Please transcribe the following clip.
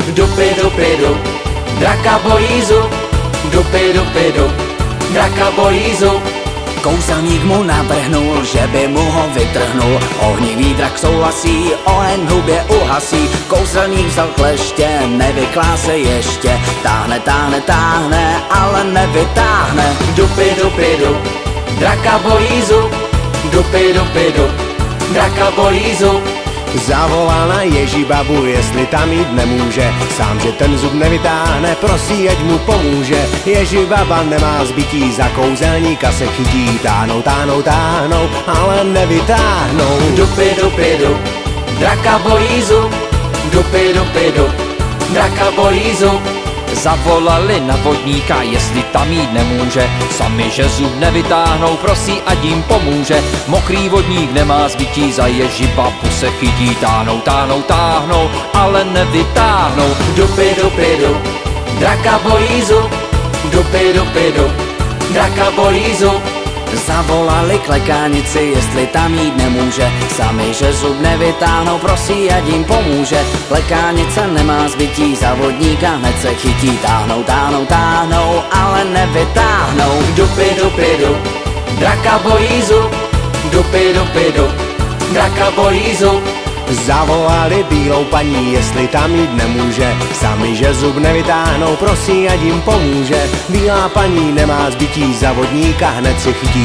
Dupidu, draka bojí zub. Dupidu, draka bojí zub. Kouzelník mu navrhnul, že by mu ho vytrhnul. Ohnivý drak souhlasí, oheň v hubě uhasí. Kouzelník vzal kleště, nevyklá se ještě. Táhne, ale nevytáhne. Dupidu, draka bojí zub. Dupidu, draka bojí zub. Zavolal na Ježibabu, jestli tam jít nemůže. Sám, že ten zub nevytáhne, prosí, ať mu pomůže. Ježibaba nemá zbytí, za kouzelníka se chytí. Táhnou, ale nevytáhnou. Dupidu, draka bojí zub. Dupidu, draka bojí zub. Zavolali na vodníka, jestli tam jít nemůže. Sami, že zub nevytáhnou, prosí, ať jim pomůže. Mokrý vodník nemá zbytí, za Ježibabu se chytí. Táhnou, ale nevytáhnou. Dupidu, draka bojí zub. Dupidu, draka bojí zub. Zavolali klekánici, jestli tam jít nemůže. Sami, že zub nevytáhnou, prosí, ať jim pomůže. Klekánice nemá zbytí, za vodníka hned se chytí. Táhnou, ale nevytáhnou. Dupidu, draka bojí zub. Dupidu, draka bojí zub. Zavolali bílou paní, jestli tam jít nemůže. Sami, že zub nevytáhnou, prosí, ať jim pomůže. Bílá paní nemá zbytí, za vodníka hned se chytí.